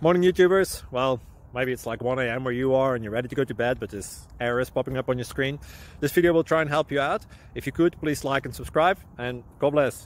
Morning YouTubers. Well, maybe it's like 1 a.m. where you are and you're ready to go to bed, but this error is popping up on your screen. This video will try and help you out. If you could, please like and subscribe, and God bless.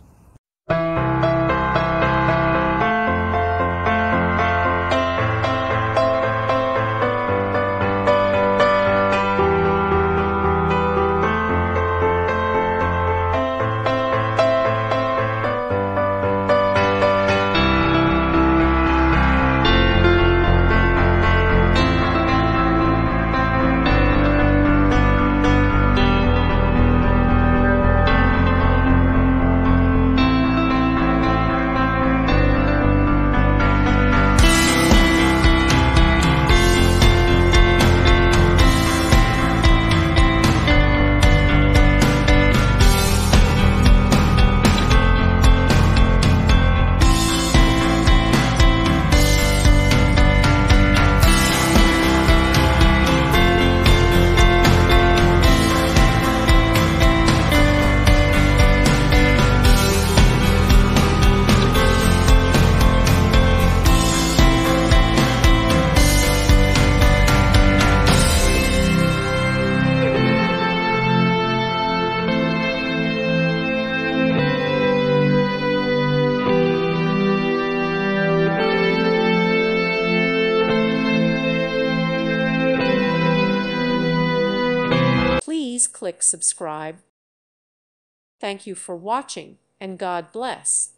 Please click subscribe. Thank you for watching, and God bless.